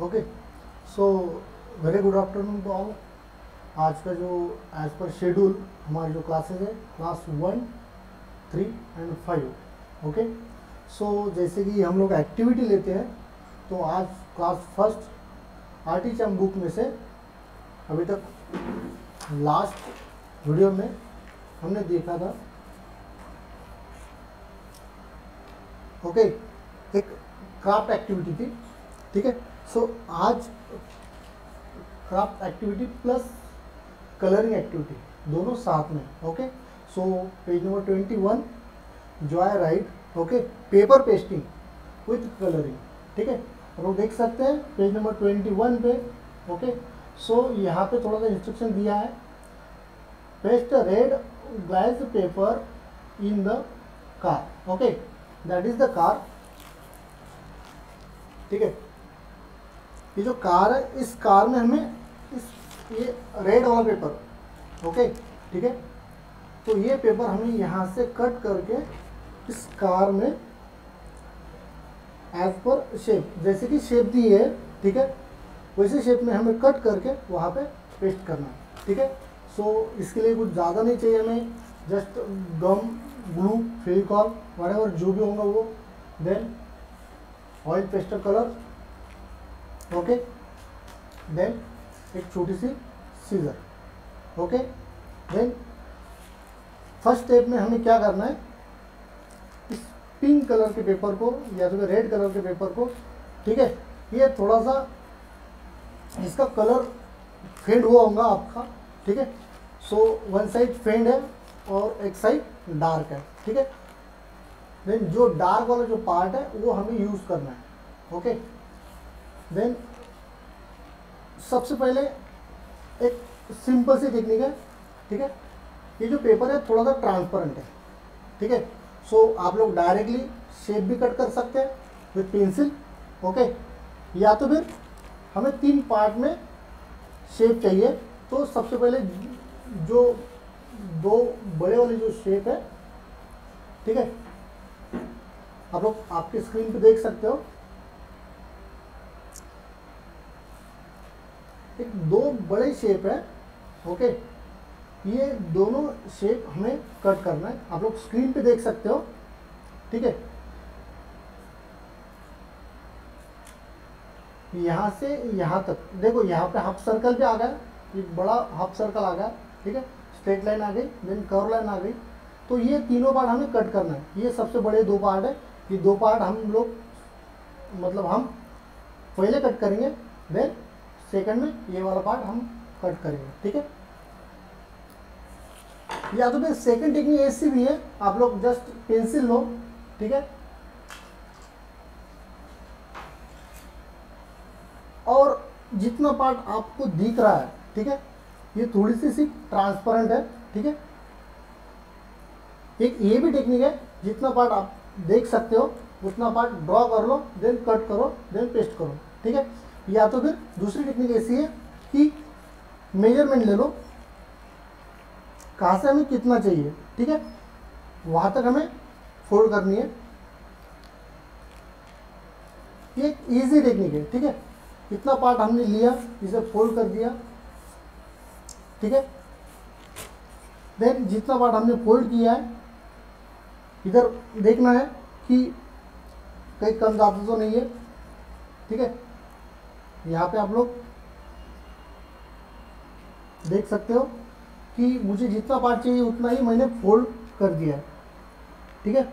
Okay, so very good afternoon to all. आज का जो एज पर शेड्यूल हमारी जो क्लासेज है क्लास 1, 3 एंड 5। ओके, सो जैसे कि हम लोग एक्टिविटी लेते हैं, तो आज क्लास फर्स्ट आर्टिचम बुक में से अभी तक लास्ट वीडियो में हमने देखा था ओके एक क्राफ्ट एक्टिविटी थी। ठीक है, सो आज craft activity plus colouring activity दोनों साथ में। Okay, so page number 21 joy ride okay paper pasting with colouring. ठीक है, आप लोग देख सकते हैं पेज नंबर 21 पे। ओके, सो यहाँ पे थोड़ा सा इंस्ट्रक्शन दिया है, paste red glass paper in the car. Okay, that is the car. ठीक है, ये जो कार है, इस कार में हमें ये रेड वाला पेपर ओके ठीक है, तो ये पेपर हमें यहाँ से कट करके इस कार में एज पर शेप, जैसे कि शेप दी है ठीक है, वैसे शेप में हमें कट करके वहाँ पे पेस्ट करना है। ठीक है, सो इसके लिए कुछ ज़्यादा नहीं चाहिए हमें, just gum, glue, Fevicol whatever जो भी होगा वो, then oil pastel colour okay, then एक छोटी सी scissor. Okay, then first step में हमें क्या करना है, इस पिंक कलर के पेपर को या तो रेड कलर के पेपर को, ठीक है, ये थोड़ा सा इसका कलर फेड हुआ होगा आपका। ठीक है, सो वन साइड फेड है और एक साइड डार्क है। ठीक है, देन जो डार्क वाला जो पार्ट है वो हमें यूज करना है। ओके, देन सबसे पहले एक सिंपल सी टेक्निक है। ठीक है, ये जो पेपर है थोड़ा सा ट्रांसपेरेंट है। ठीक है, सो आप लोग डायरेक्टली शेप भी कट कर सकते हैं विथ पेंसिल। ओके, या तो फिर हमें 3 पार्ट में शेप चाहिए, तो सबसे पहले जो 2 बड़े वाले जो शेप है, ठीक है, आप लोग आपके स्क्रीन पे देख सकते हो, एक 2 बड़े शेप है। ओके, ये दोनों शेप हमें कट करना है, आप लोग स्क्रीन पे देख सकते हो। ठीक है, यहाँ से यहाँ तक देखो, यहाँ पे हाफ सर्कल भी आ गया, एक बड़ा हाफ सर्कल आ गया। ठीक है, स्ट्रेट लाइन आ गई, देन कर्व लाइन आ गई, तो ये तीनों पार्ट हमें कट करना है। ये सबसे बड़े 2 पार्ट है, ये 2 पार्ट हम लोग मतलब हम पहले कट करेंगे, देन सेकंड में ये वाला पार्ट हम कट करेंगे। ठीक है, या तो फिर सेकंड टेक्निक ऐसी भी है, आप लोग जस्ट पेंसिल लो। ठीक है, और जितना पार्ट आपको दिख रहा है, ठीक है, ये थोड़ी सी ट्रांसपेरेंट है। ठीक है, एक ये भी टेक्निक है, जितना पार्ट आप देख सकते हो उतना पार्ट ड्रॉ कर लो, देन कट करो, देन पेस्ट करो। ठीक है, या तो फिर दूसरी टेक्निक ऐसी है कि मेजरमेंट ले लो, कहाँ से हमें कितना चाहिए, ठीक है, वहाँ तक हमें फोल्ड करनी है। ये एक ईजी टेक्निक है। ठीक है, इतना पार्ट हमने लिया, इसे फोल्ड कर दिया। ठीक है, देन जितना पार्ट हमने फोल्ड किया है, इधर देखना है कि कहीं कम ज़्यादा तो नहीं है। ठीक है, यहाँ पे आप लोग देख सकते हो कि मुझे जितना पार्ट चाहिए उतना ही मैंने फोल्ड कर दिया है। ठीक है,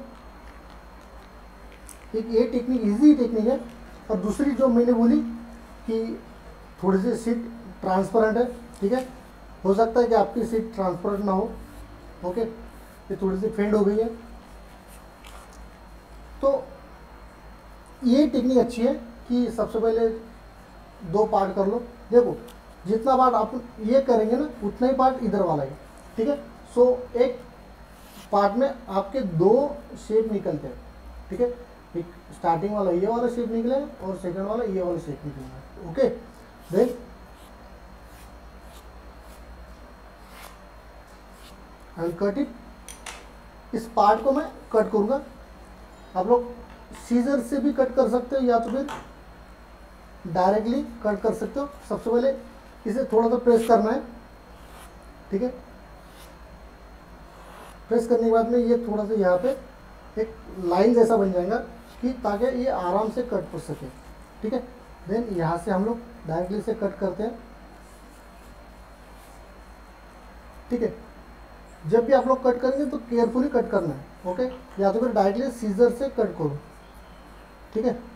एक ये टेक्निक इजी टेक्निक है। और दूसरी जो मैंने बोली कि थोड़ी सी सीट ट्रांसपेरेंट है। ठीक है, हो सकता है कि आपकी सीट ट्रांसपेरेंट ना हो। ओके, ये थोड़ी सी फेंड हो गई है, तो ये टेक्निक अच्छी है कि सबसे पहले 2 पार्ट कर लो। देखो, जितना पार्ट आप ये करेंगे ना, उतना ही पार्ट इधर वाला है। ठीक है, सो एक पार्ट में आपके 2 शेप निकलते हैं। ठीक है, एक स्टार्टिंग वाला ये वाला शेप निकले और सेकंड वाला ये वाला शेप निकलेगा। Okay, then I will cut it. इस पार्ट को मैं कट करूंगा, आप लोग सीजर से भी कट कर सकते हो, या तो फिर डायरेक्टली कट कर सकते हो। सबसे पहले इसे थोड़ा सा प्रेस करना है, ठीक है। प्रेस करने के बाद में ये थोड़ा सा यहाँ पे एक लाइन जैसा बन जाएगा कि ताकि ये आराम से कट हो सके, ठीक है। देन यहाँ से हम लोग डायरेक्टली से कट करते हैं, ठीक है। जब भी आप लोग कट करेंगे तो केयरफुली कट करना है, ओके। या तो फिर डायरेक्टली सीजर से कट करो, ठीक है।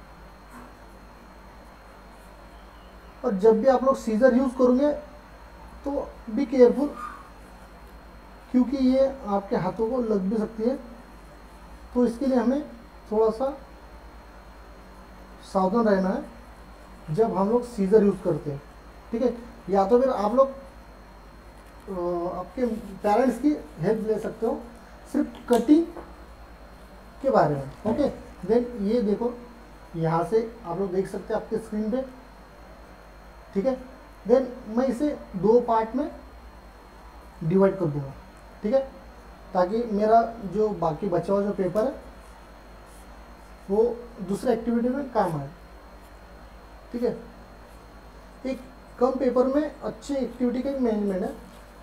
और जब भी आप लोग सीजर यूज़ करोगे तो बी केयरफुल, क्योंकि ये आपके हाथों को लग भी सकती है, तो इसके लिए हमें थोड़ा सा सावधान रहना है जब हम लोग सीजर यूज़ करते हैं, ठीक है। या तो फिर आप लोग आपके पेरेंट्स की हेल्प ले सकते हो सिर्फ कटिंग के बारे में, ओके। देन ये देखो, यहाँ से आप लोग देख सकते हैं आपके स्क्रीन पे, ठीक है। देन मैं इसे 2 पार्ट में डिवाइड कर दूंगा, ठीक है, ताकि मेरा जो बाकी बचा हुआ जो पेपर है वो दूसरे एक्टिविटी में काम आए, ठीक है। एक कम पेपर में अच्छी एक्टिविटी का मैनेजमेंट है।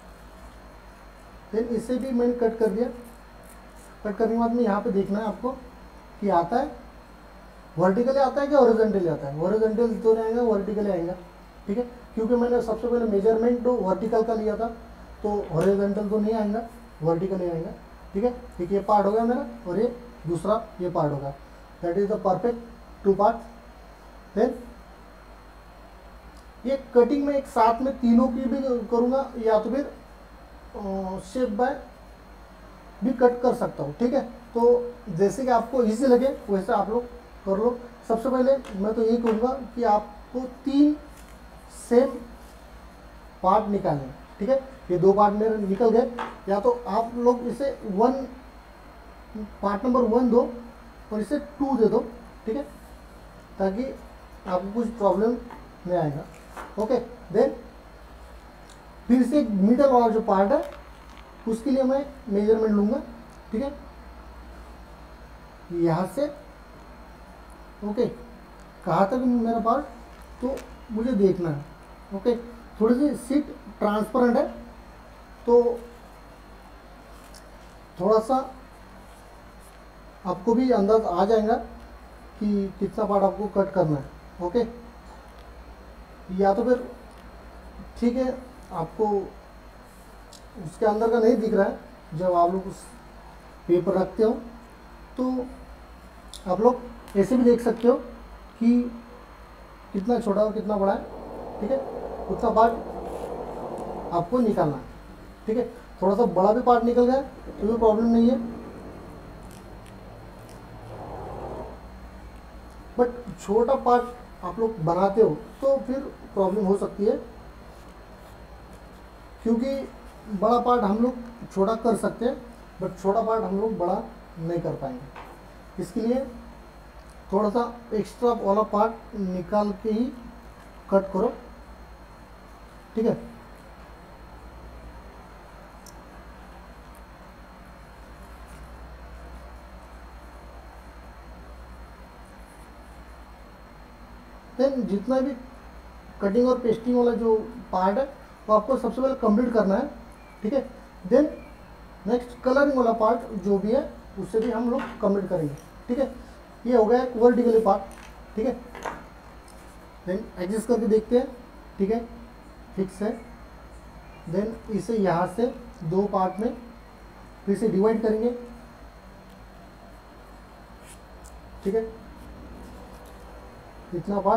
देन इसे भी मैंने कट कर दिया। कट करने के बाद में यहाँ पे देखना है आपको कि आता है वर्टिकली आता है कि हॉरिजॉन्टली आता है। हॉरिजॉन्टल तो नहीं आएगा, वर्टिकली आएगा, ठीक है। क्योंकि मैंने सबसे पहले मेजरमेंट तो वर्टिकल का लिया था, तो हॉरिजॉन्टल तो नहीं आएगा, वर्टिकली आएगा, ठीक है। एक ये पार्ट हो गया मेरा और ये दूसरा ये पार्ट होगा। That is the perfect 2 part. Then ये कटिंग में एक साथ में तीनों की भी करूँगा, या तो फिर शेप बाय भी कट कर सकता हूँ, ठीक है। तो जैसे कि आपको इजी लगे वैसे आप लोग कर लो। सबसे पहले मैं तो यही कहूँगा कि आपको 3 सेम पार्ट निकालें, ठीक है। ये 2 पार्ट मेरे निकल गए, या तो आप लोग इसे पार्ट नंबर 1 दो और इसे 2 दे दो, ठीक है, ताकि आपको कुछ प्रॉब्लम नहीं आएगा, ओके। देन फिर से मिडल वाला जो पार्ट है उसके लिए मैं मेजरमेंट लूँगा, ठीक है, यहाँ से, ओके। कहाँ तक मेरा पार्ट तो मुझे देखना है, ओके। थोड़ी सी सीट ट्रांसपेरेंट है तो थोड़ा सा आपको भी अंदाज आ जाएगा कि कितना पार्ट आपको कट करना है, ओके। या तो फिर ठीक है, आपको उसके अंदर का नहीं दिख रहा है, जब आप लोग उस पेपर रखते हो तो आप लोग ऐसे भी देख सकते हो कि कितना छोटा और कितना बड़ा है, ठीक है। उतना पार्ट आपको निकालना है, ठीक है। थोड़ा सा बड़ा भी पार्ट निकल गया तो भी प्रॉब्लम नहीं है, बट छोटा पार्ट आप लोग बनाते हो तो फिर प्रॉब्लम हो सकती है, क्योंकि बड़ा पार्ट हम लोग छोटा कर सकते हैं बट छोटा पार्ट हम लोग बड़ा नहीं कर पाएंगे। इसके लिए थोड़ा सा एक्स्ट्रा वाला पार्ट निकाल के ही कट करो, ठीक है। देन जितना भी कटिंग और पेस्टिंग वाला जो पार्ट है वो आपको सबसे पहले कंप्लीट करना है, ठीक है। देन नेक्स्ट कलरिंग वाला पार्ट जो भी है उससे भी हम लोग कंप्लीट करेंगे, ठीक है। ये हो गया एक वर्टिकली पार्ट, ठीक है। देन एडजस्ट करके देखते हैं, ठीक है, फिक्स है। देन इसे यहाँ से 2 पार्ट में फिर से डिवाइड करेंगे, ठीक है। इतना part,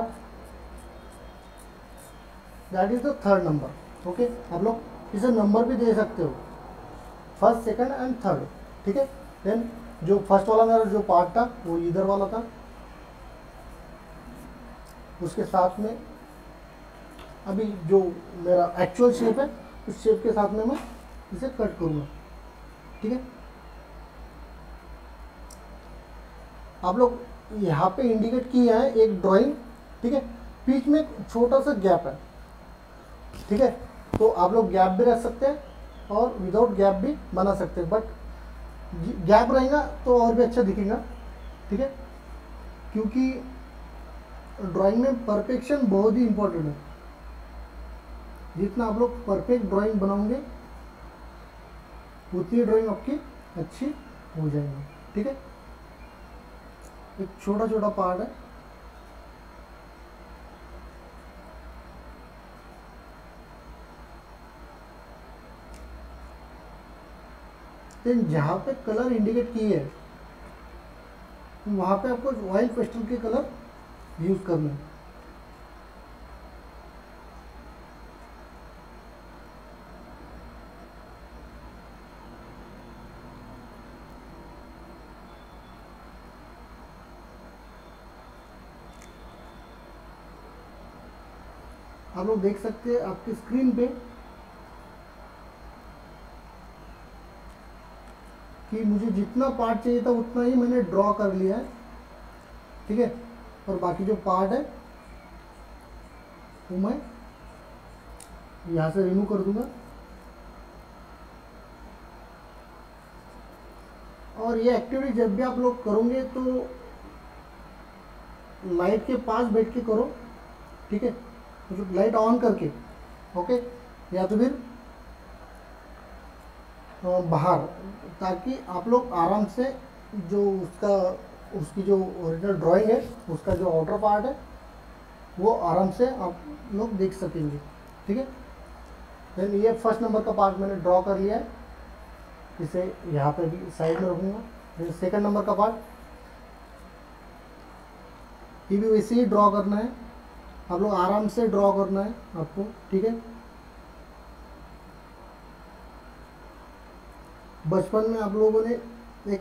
that is the 3rd number, okay. आप लोग इसे नंबर भी दे सकते हो, 1st, 2nd एंड 3rd, ठीक है। देन जो फर्स्ट वाला मेरा जो पार्ट था वो इधर वाला था, उसके साथ में अभी जो मेरा एक्चुअल शेप है उस शेप के साथ में मैं इसे कट करूँगा, ठीक है। आप लोग यहाँ पे इंडिकेट किया है एक ड्राइंग, ठीक है। बीच में एक छोटा सा गैप है, ठीक है। तो आप लोग गैप भी रख सकते हैं और विदाउट गैप भी बना सकते हैं, बट गैप रहेगा तो और भी अच्छा दिखेगा, ठीक है। क्योंकि ड्राइंग में परफेक्शन बहुत ही इम्पोर्टेंट है। जितना आप लोग परफेक्ट ड्राइंग बनाओगे उतनी ड्राइंग आपकी अच्छी हो जाएगी। ठीक है, एक छोटा छोटा पार्ट है, देन जहाँ पे कलर इंडिकेट किए है वहाँ पे आपको ऑयल पेस्टल के कलर यूज करना है। आप लोग देख सकते हैं आपकी स्क्रीन पे कि मुझे जितना पार्ट चाहिए था उतना ही मैंने ड्रॉ कर लिया है। ठीक है, और बाकी जो पार्ट है वो मैं यहाँ से रिमूव कर दूंगा। और ये एक्टिविटी जब भी आप लोग करोगे तो लाइट के पास बैठ के करो। ठीक है, मतलब लाइट ऑन करके, ओके, या तो फिर बाहर, ताकि आप लोग आराम से जो उसकी जो ओरिजिनल ड्राइंग है उसका जो आउटर पार्ट है वो आराम से आप लोग देख सकेंगे। ठीक है, देन ये फर्स्ट नंबर का पार्ट मैंने ड्रॉ कर लिया है, इसे यहाँ पे भी साइड में रखूँगा। फिर सेकंड नंबर का पार्ट ये भी वैसे ही ड्रॉ करना है, आप लोग आराम से ड्रॉ करना है आपको। ठीक है, बचपन में आप लोगों ने एक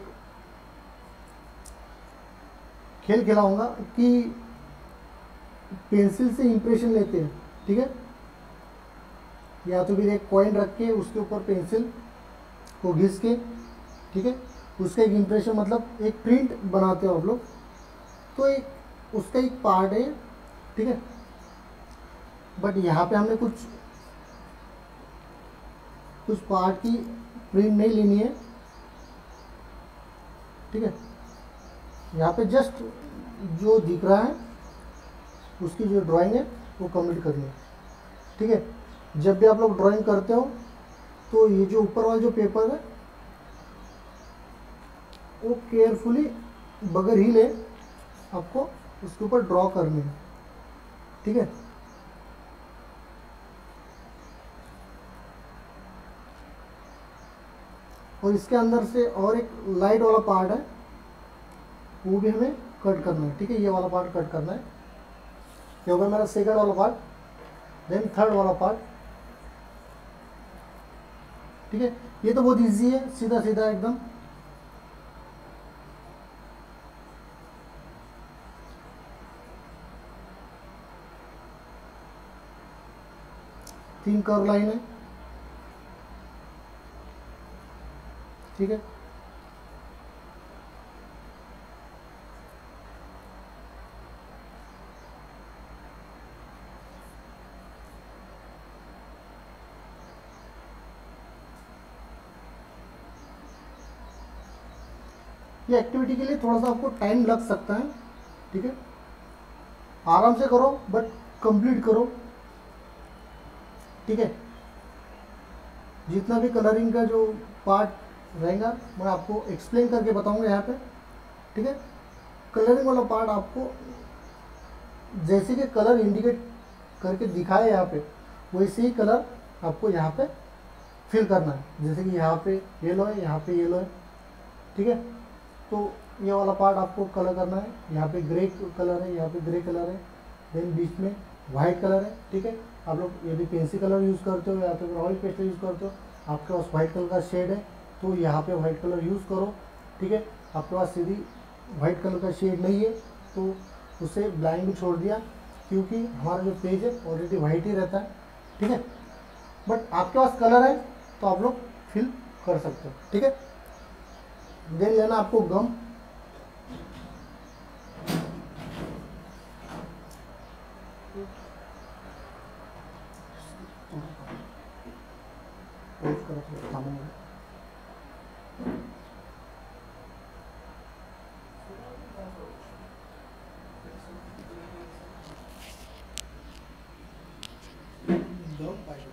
खेल खेला होगा कि पेंसिल से इंप्रेशन लेते हैं। ठीक है, या तो फिर एक कॉइन रख के उसके ऊपर पेंसिल को घिस के, ठीक है, उसका एक इंप्रेशन मतलब एक प्रिंट बनाते हो आप लोग, तो एक उसका एक पार्ट है। ठीक है, बट यहाँ पे हमने कुछ पार्ट की प्रिंट नहीं लेनी है। ठीक है, यहाँ पे जस्ट जो दिख रहा है उसकी जो ड्राइंग है वो कंप्लीट करनी है। ठीक है, जब भी आप लोग ड्राइंग करते हो तो ये जो ऊपर वाला जो पेपर है वो केयरफुली बगैर हिले आपको उसके ऊपर ड्रॉ करनी है। ठीक है, और इसके अंदर से और एक लाइट वाला पार्ट है वो भी हमें कट करना है। ठीक है, ये वाला पार्ट कट करना है। ये होगा मेरा सेकंड वाला पार्ट, देन थर्ड वाला पार्ट। ठीक है, ये तो बहुत इजी है, सीधा सीधा एकदम। तीन कर्व लाइन है। ठीक है, ये एक्टिविटी के लिए थोड़ा सा आपको टाइम लग सकता है। ठीक है, आराम से करो बट कंप्लीट करो। ठीक है, जितना भी कलरिंग का जो पार्ट रहेगा मैं आपको एक्सप्लेन करके बताऊंगा यहाँ पे। ठीक है, कलरिंग वाला पार्ट आपको जैसे कि कलर इंडिकेट करके दिखाए यहाँ पे वैसे ही कलर आपको यहाँ पे फिल करना है। जैसे कि यहाँ पे येलो है, यहाँ पे येलो है। ठीक है, तो ये वाला पार्ट आपको कलर करना है। यहाँ पे ग्रे कलर है, यहाँ पे ग्रे कलर है, देन बीच में वाइट कलर है। ठीक है, आप लोग यदि पेंसिल कलर यूज़ करते हो या तो फिर ऑयल पेस्टल यूज़ करते हो, आपके पास वाइट कलर का शेड है तो यहाँ पे वाइट कलर यूज़ करो। ठीक है, आपके पास सीधी वाइट कलर का शेड नहीं है तो उसे ब्लाइंड भी छोड़ दिया, क्योंकि हमारा जो पेज है ऑलरेडी वाइट ही रहता है। ठीक है, बट आपके पास कलर है तो आप लोग फिल कर सकते हो। ठीक है, देन लेना आपको गम। पाएगा।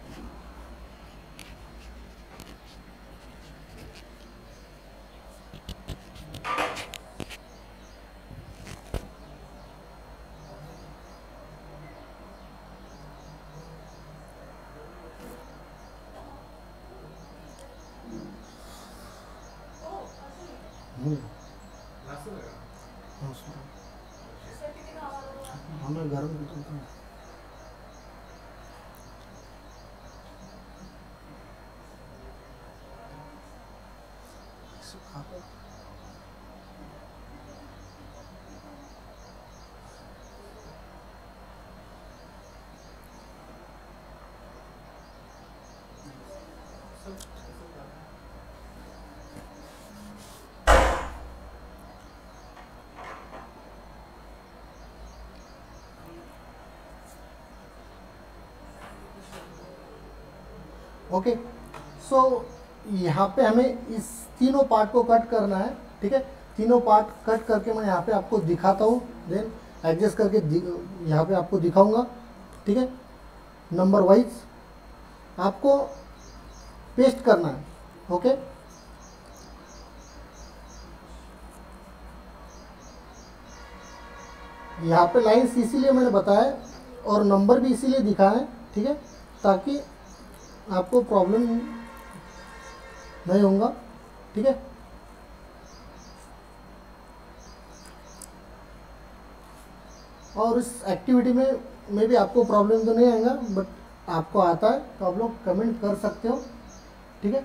हमें गर्म भी तो ओके। सो यहाँ पे हमें इस तीनों पार्ट को कट करना है, ठीक है। तीनों पार्ट कट करके मैं यहाँ पे आपको दिखाता हूँ, देन एडजस्ट करके यहाँ पे आपको दिखाऊंगा, ठीक है। नंबर वाइज आपको पेस्ट करना है, ओके। यहाँ पे लाइंस इसीलिए मैंने बताया और नंबर भी इसीलिए दिखाया है, ठीक है, ताकि आपको प्रॉब्लम नहीं होगा, ठीक है। और इस एक्टिविटी में भी आपको प्रॉब्लम तो नहीं आएगा, बट आपको आता है तो आप लोग कमेंट कर सकते हो, ठीक है।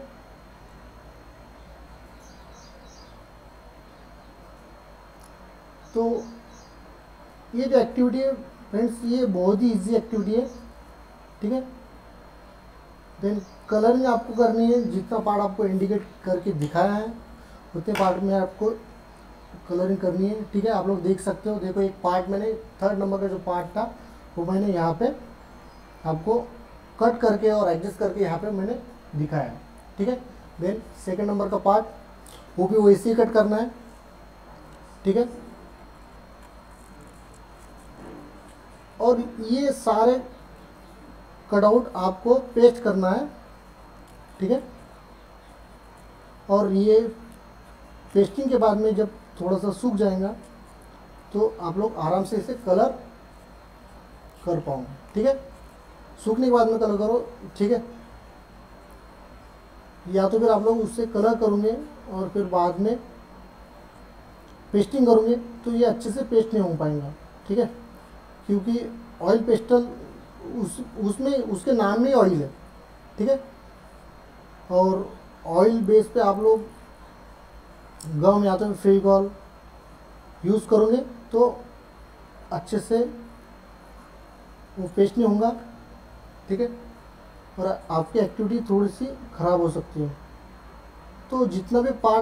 तो ये जो एक्टिविटी है फ्रेंड्स, ये बहुत ही इजी एक्टिविटी है, ठीक है। देन कलरिंग आपको करनी है, जितना पार्ट आपको इंडिकेट करके दिखाया है उतने पार्ट में आपको कलरिंग करनी है, ठीक है। आप लोग देख सकते हो, देखो एक पार्ट मैंने 3rd नंबर का जो पार्ट था वो मैंने यहाँ पे आपको कट करके और एडजस्ट करके यहाँ पे मैंने दिखाया है, ठीक है। देन 2nd नंबर का पार्ट वो भी वैसे ही कट करना है, ठीक है। और ये सारे कटआउट आपको पेस्ट करना है, ठीक है। और ये पेस्टिंग के बाद में जब थोड़ा सा सूख जाएगा तो आप लोग आराम से इसे कलर कर पाओगे, ठीक है। सूखने के बाद में कलर करो, ठीक है। या तो फिर आप लोग उससे कलर करोगे और फिर बाद में पेस्टिंग करोगे तो ये अच्छे से पेस्ट नहीं हो पाएगा, ठीक है, क्योंकि ऑयल पेस्टल उसमें उसके नाम में ही ऑयल है, ठीक है। और ऑयल बेस पे आप लोग गम या तो फेविकॉल यूज़ करोगे तो अच्छे से वो पेस्ट नहीं होगा, ठीक है। और आपकी एक्टिविटी थोड़ी सी ख़राब हो सकती है। तो जितना भी पार्ट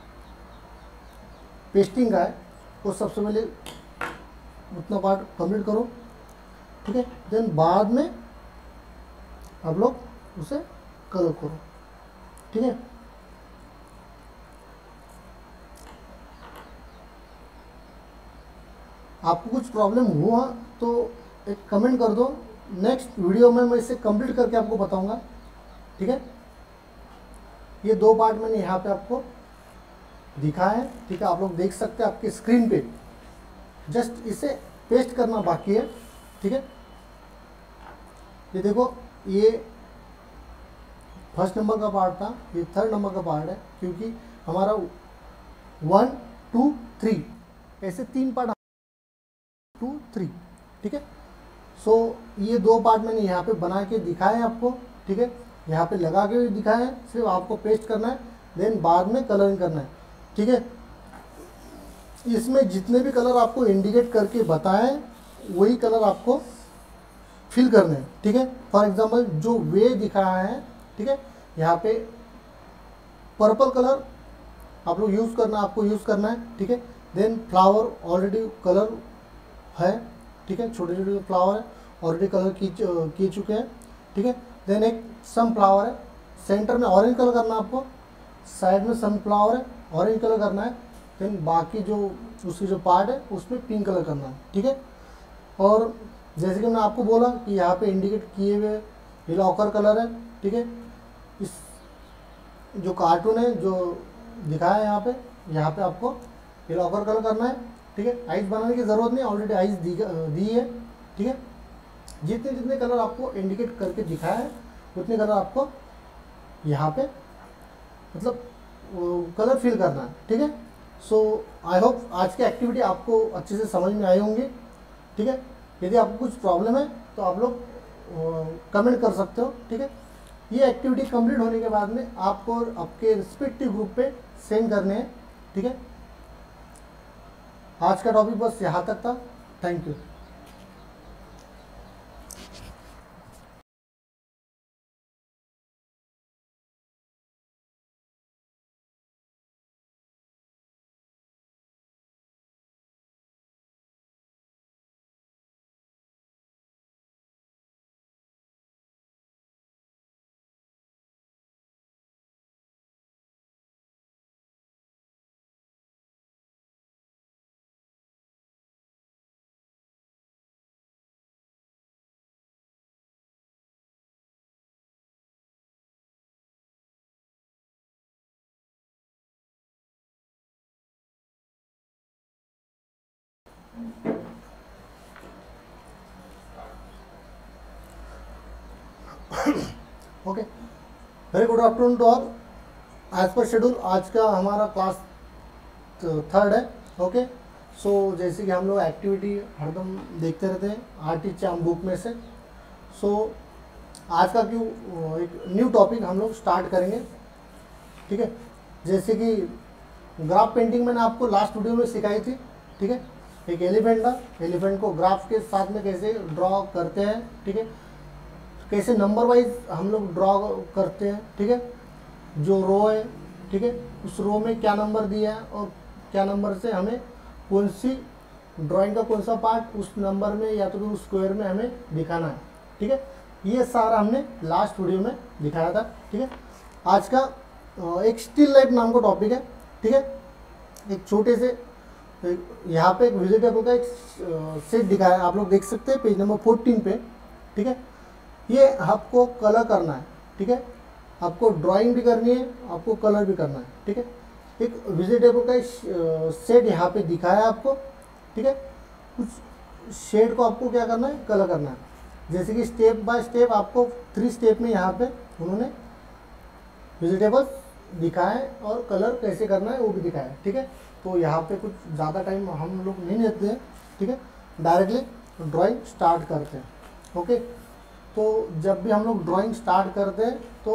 पेस्टिंग का है वो सबसे पहले उतना पार्ट कंप्लीट करो, ठीक है। देन बाद में आप लोग उसे कलर करो, ठीक है। आपको कुछ प्रॉब्लम हुआ तो एक कमेंट कर दो, नेक्स्ट वीडियो में मैं इसे कंप्लीट करके आपको बताऊंगा, ठीक है। ये 2 पार्ट मैंने यहाँ पे आपको दिखाया है, ठीक है। आप लोग देख सकते हैं आपके स्क्रीन पे, जस्ट इसे पेस्ट करना बाकी है, ठीक है। ये देखो, ये 1st नंबर का पार्ट था, ये 3rd नंबर का पार्ट है, क्योंकि हमारा 1 2 3 ऐसे 3 पार्ट 2 3, ठीक है। सो ये 2 पार्ट मैंने यहाँ पे बना के दिखाए हैं आपको, ठीक है। यहाँ पे लगा के भी दिखाया है, सिर्फ आपको पेस्ट करना है, देन बाद में कलरिंग करना है, ठीक है। इसमें जितने भी कलर आपको इंडिकेट करके बताएं वही कलर आपको फिल करने हैं, ठीक है। फॉर एग्जांपल जो वे दिखाया है, ठीक है, यहाँ पे पर्पल कलर आप लोग यूज़ करना, आपको यूज़ करना है, ठीक है। देन फ्लावर ऑलरेडी कलर है, ठीक है, छोटे छोटे फ्लावर है, ऑलरेडी कलर किए चुके हैं, ठीक है। देन एक सनफ्लावर है, सेंटर में ऑरेंज कलर करना है आपको, साइड में सनफ्लावर है, ऑरेंज कलर करना है, देन बाकी जो उसकी जो पार्ट है उसमें पिंक कलर करना है, ठीक है। और जैसे कि मैंने आपको बोला कि यहाँ पे इंडिकेट किए हुए ये लॉकर कलर है, ठीक है। इस जो कार्टून है जो दिखाया है यहाँ पे आपको ये लॉकर कलर करना है, ठीक है। आइस बनाने की ज़रूरत नहीं, ऑलरेडी आइस दी है, ठीक है। जितने जितने कलर आपको इंडिकेट करके दिखाया है उतने कलर आपको यहाँ पे मतलब कलर फिल करना है, ठीक है। सो आई होप आज की एक्टिविटी आपको अच्छे से समझ में आई होंगी, ठीक है। यदि आपको कुछ प्रॉब्लम है तो आप लोग कमेंट कर सकते हो, ठीक है। ये एक्टिविटी कंप्लीट होने के बाद में आपको आपके रिस्पेक्टिव ग्रुप पे सेंड करने हैं, ठीक है। आज का टॉपिक बस यहाँ तक था। Thank you. Okay, very good afternoon to all. As per schedule आज का हमारा क्लास थर्ड है, ओके। सो जैसे कि हम लोग एक्टिविटी हरदम देखते रहते हैं आरटी चाम बुक में से। सो आज का क्यों एक न्यू टॉपिक हम लोग स्टार्ट करेंगे, ठीक है। जैसे कि ग्राफ पेंटिंग मैंने आपको लास्ट वीडियो में सिखाई थी, ठीक है। एक एलिफेंट था, एलिफेंट को ग्राफ के साथ में कैसे ड्रॉ करते हैं, ठीक है। कैसे नंबर वाइज हम लोग ड्रॉ करते हैं, ठीक है। जो रो है, ठीक है, उस रो में क्या नंबर दिया है और क्या नंबर से हमें कौन सी ड्राइंग का कौन सा पार्ट उस नंबर में या तो फिर उस स्क्वायर में हमें दिखाना है, ठीक है। ये सारा हमने लास्ट वीडियो में दिखाया था, ठीक है। आज का एक स्टिल लाइफ नाम का टॉपिक है, ठीक है। एक छोटे से यहाँ पे एक वेजिटेबल का एक सेट दिखाया है, आप लोग देख सकते हैं पेज नंबर 14 पे, ठीक है। ये आपको कलर करना है, ठीक है। आपको ड्राइंग भी करनी है, आपको कलर भी करना है, ठीक है। एक वेजिटेबल का सेट यहाँ पे दिखाया है आपको, ठीक है। कुछ शेड को आपको क्या करना है, कलर करना है। जैसे कि स्टेप बाय स्टेप आपको 3 स्टेप में यहाँ पे उन्होंने वेजिटेबल्स दिखाया है और कलर कैसे करना है वो भी दिखाया है, ठीक है। तो यहाँ पे कुछ ज़्यादा टाइम हम लोग नहीं लेते हैं, ठीक है। डायरेक्टली ड्राइंग स्टार्ट करते हैं, ओके। तो जब भी हम लोग ड्राइंग स्टार्ट करते हैं तो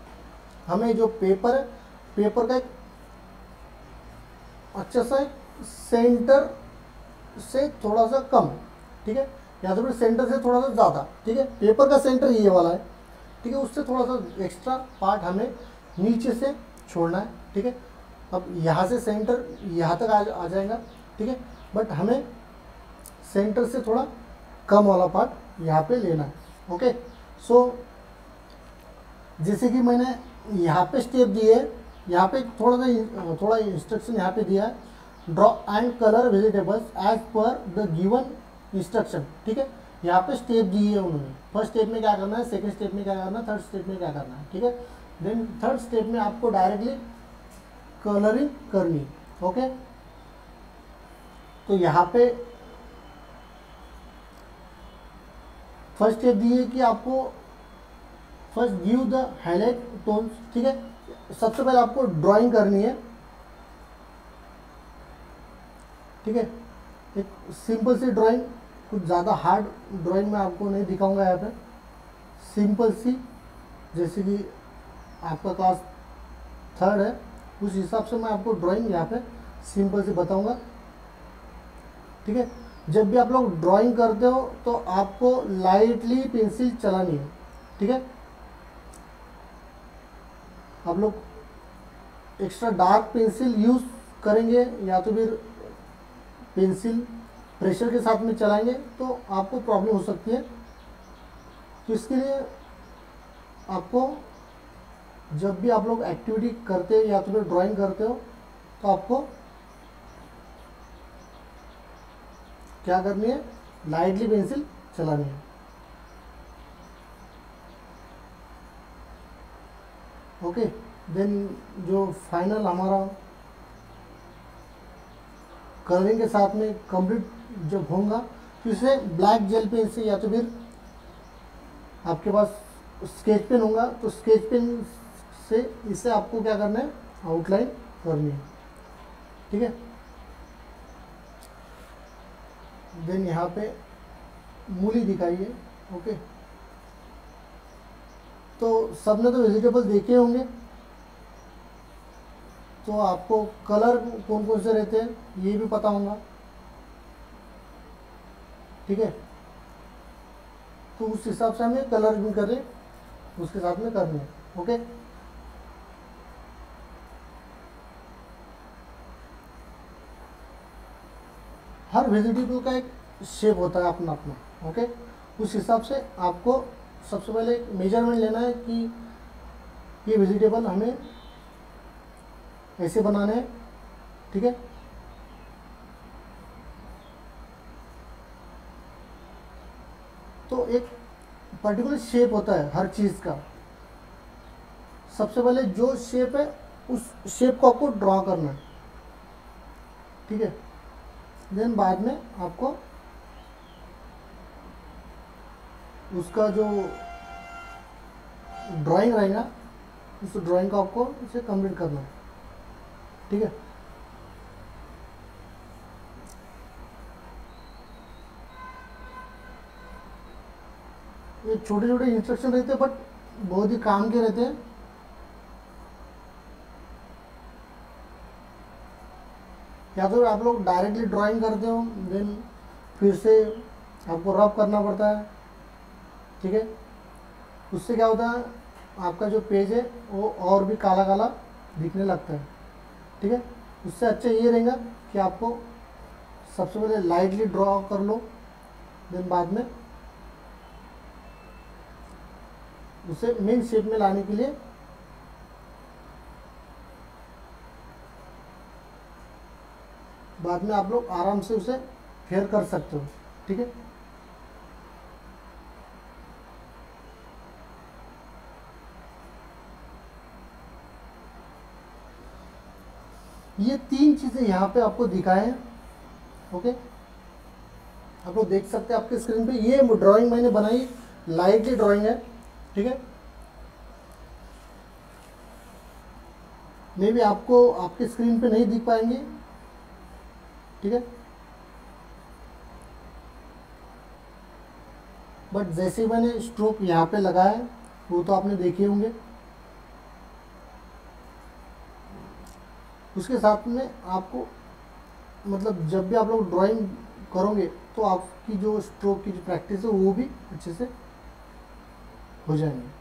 हमें जो पेपर है, पेपर का एक अच्छा सा सेंटर से थोड़ा सा कम, ठीक है, या तो फिर सेंटर से थोड़ा सा ज़्यादा, ठीक है। पेपर का सेंटर ये वाला है, ठीक है। उससे थोड़ा सा एक्स्ट्रा पार्ट हमें नीचे से छोड़ना है, ठीक है। अब यहाँ से सेंटर यहाँ तक आ जाएगा, ठीक है। बट हमें सेंटर से थोड़ा कम वाला पार्ट यहाँ पे लेना है, ओके। सो जैसे कि मैंने यहाँ पे स्टेप दिए, यहाँ पे थोड़ा इंस्ट्रक्शन यहाँ पे दिया है, draw and colour vegetables as per the given instruction, ठीक है। यहाँ पे स्टेप दिए है उन्होंने, फर्स्ट स्टेप में क्या करना है, सेकंड स्टेप में क्या करना है, थर्ड स्टेप में क्या करना है, ठीक है। देन थर्ड स्टेप में आपको डायरेक्टली कलरिंग करनी, ओके। तो यहाँ पे फर्स्ट स्टेप दी है कि आपको first give the highlight tones, ठीक है। सबसे पहले आपको ड्राइंग करनी है, ठीक है। एक सिंपल सी ड्राइंग, कुछ ज़्यादा हार्ड ड्राइंग मैं आपको नहीं दिखाऊंगा यहाँ पे, सिंपल सी, जैसे कि आपका क्लास थर्ड है उस हिसाब से मैं आपको ड्राइंग यहाँ पे सिंपल सी बताऊंगा, ठीक है। जब भी आप लोग ड्राइंग करते हो तो आपको लाइटली पेंसिल चलानी है, ठीक है। आप लोग एक्स्ट्रा डार्क पेंसिल यूज़ करेंगे या तो फिर पेंसिल प्रेशर के साथ में चलाएंगे तो आपको प्रॉब्लम हो सकती है। तो इसके लिए आपको जब भी आप लोग एक्टिविटी करते हो या तो फिर ड्राइंग करते हो तो आपको क्या करनी है, लाइटली पेंसिल चलानी है, ओके। देन जो फाइनल हमारा कलरिंग के साथ में कंप्लीट जब होगा तो इसे ब्लैक जेल पेन से या तो फिर आपके पास स्केच पेन होगा तो स्केच पेन से इसे आपको क्या करना है, आउटलाइन करनी है, ठीक है। देन यहाँ पे मूली दिखाइए, ओके। तो सबने तो वेजिटेबल देखे होंगे, तो आपको कलर कौन कौन से रहते हैं ये भी पता होगा, ठीक है। तो उस हिसाब से हमें कलर भी करें उसके साथ में करने हैं, ओके। हर वेजिटेबल का एक शेप होता है अपना अपना, ओके। उस हिसाब से आपको सबसे पहले एक मेजरमेंट लेना है कि ये वेजिटेबल हमें ऐसे बनाने हैं, ठीक है। तो एक पर्टिकुलर शेप होता है हर चीज़ का। सबसे पहले जो शेप है उस शेप को आपको ड्रॉ करना है, ठीक है। देन बाद में आपको उसका जो ड्राइंग रहेगा उस ड्राइंग को आपको इसे कंप्लीट करना है, ठीक है। ये छोटे छोटे इंस्ट्रक्शन रहते हैं बट बहुत ही काम के रहते हैं। या तो आप लोग डायरेक्टली ड्राइंग करते हो देन फिर से आपको रब करना पड़ता है, ठीक है। उससे क्या होता है आपका जो पेज है वो और भी काला काला दिखने लगता है, ठीक है। उससे अच्छा ये रहेगा कि आपको सबसे पहले लाइटली ड्रॉ कर लो, देन बाद में उसे मेन शेप में लाने के लिए बाद में आप लोग आराम से उसे फेयर कर सकते हो, ठीक है। ये तीन चीज़ें यहाँ पे आपको दिखाए हैं, ओके। आप लोग देख सकते हैं आपके स्क्रीन पे ये ड्राइंग मैंने बनाई, लाइटली ड्राइंग है, ठीक है। मे भी आपको आपके स्क्रीन पे नहीं दिख पाएंगे, ठीक है। बट जैसे मैंने स्ट्रोक यहाँ पे लगाया है वो तो आपने देखे होंगे। उसके साथ में आपको मतलब जब भी आप लोग ड्राइंग करोगे तो आपकी जो स्ट्रोक की जो प्रैक्टिस है वो भी अच्छे से हो जाएंगे।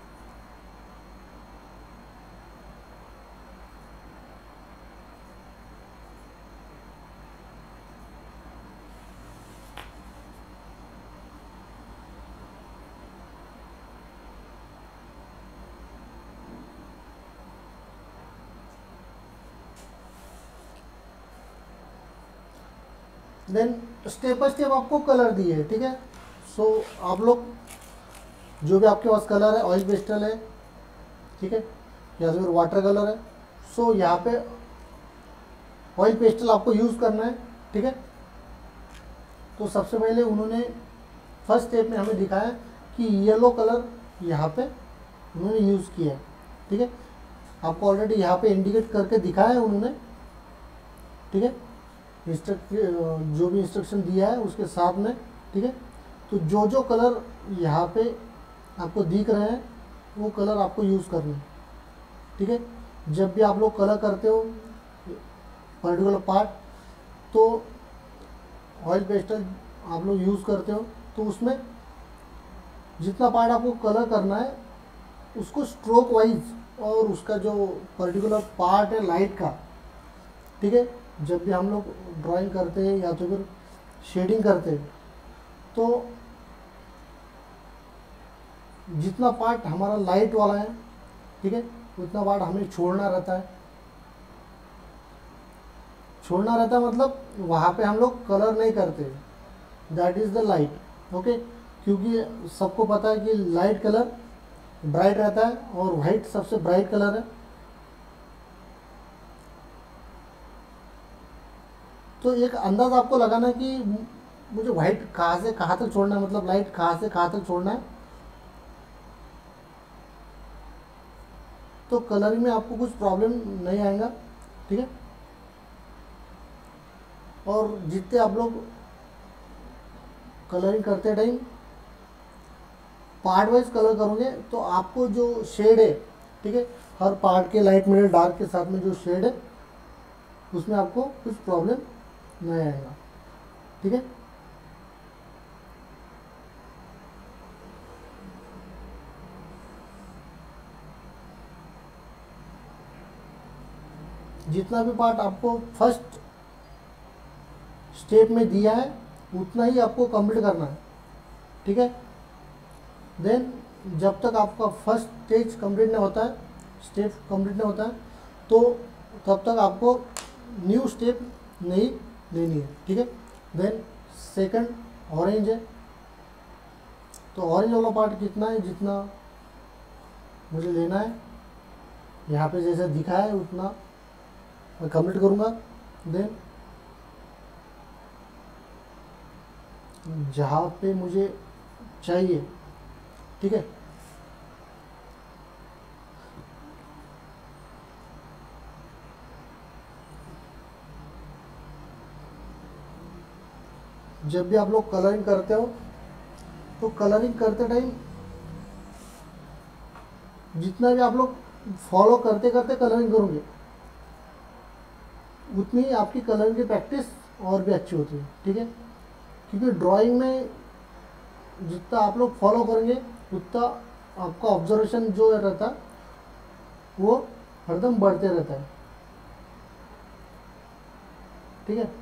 देन स्टेप बाय स्टेप आपको कलर दिए है, ठीक है। सो आप लोग जो भी आपके पास कलर है, ऑयल पेस्टल है, ठीक है, या फिर वाटर कलर है, सो यहाँ पे ऑयल पेस्टल आपको यूज़ करना है, ठीक है। तो सबसे पहले उन्होंने फर्स्ट स्टेप में हमें दिखाया कि येलो कलर यहाँ पे उन्होंने यूज़ किया है, ठीक है। आपको ऑलरेडी यहाँ पे इंडिकेट करके दिखाया है उन्होंने, ठीक है। जो भी इंस्ट्रक्शन दिया है उसके साथ में, ठीक है। तो जो जो कलर यहाँ पे आपको दिख रहे हैं वो कलर आपको यूज़ करना है, ठीक है। जब भी आप लोग कलर करते हो पर्टिकुलर पार्ट तो ऑयल पेस्टल आप लोग यूज़ करते हो तो उसमें जितना पार्ट आपको कलर करना है उसको स्ट्रोक वाइज और उसका जो पर्टिकुलर पार्ट है लाइट का, ठीक है। जब भी हम लोग ड्राइंग करते हैं या तो फिर शेडिंग करते हैं तो जितना पार्ट हमारा लाइट वाला है, ठीक है, उतना पार्ट हमें छोड़ना रहता है। छोड़ना रहता है मतलब वहाँ पे हम लोग कलर नहीं करते, that is the light, okay. क्योंकि सबको पता है कि लाइट कलर ब्राइट रहता है और वाइट सबसे ब्राइट कलर है। तो एक अंदाज़ आपको लगाना है कि मुझे वाइट कहाँ से कहाँ तक छोड़ना है, मतलब लाइट कहाँ से कहाँ तक छोड़ना है। तो कलरिंग में आपको कुछ प्रॉब्लम नहीं आएगा, ठीक है। और जितने आप लोग कलरिंग करते टाइम पार्ट वाइज कलर करोगे तो आपको जो शेड है, ठीक है, हर पार्ट के लाइट मिडल डार्क के साथ में जो शेड है उसमें आपको कुछ प्रॉब्लम नहीं आएगा, ठीक है। जितना भी पार्ट आपको फर्स्ट स्टेप में दिया है उतना ही आपको कंप्लीट करना है, ठीक है। देन जब तक आपका फर्स्ट स्टेज कंप्लीट नहीं होता है, स्टेप कंप्लीट नहीं होता है, तो तब तक आपको न्यू स्टेप नहीं लेनी है, ठीक है। देन सेकंड ऑरेंज है, तो ऑरेंज वाला पार्ट कितना है, जितना मुझे लेना है यहाँ पे जैसे दिखा है उतना मैं कंप्लीट करूँगा। देन जहाँ पे मुझे चाहिए, ठीक है, जब भी आप लोग कलरिंग करते हो तो कलरिंग करते टाइम जितना भी आप लोग फॉलो करते करते कलरिंग करोगे उतनी ही आपकी कलरिंग की प्रैक्टिस और भी अच्छी होती है, ठीक है। क्योंकि ड्राइंग में जितना आप लोग फॉलो करेंगे उतना आपका ऑब्जर्वेशन जो रहता है वो हरदम बढ़ते रहता है, ठीक है।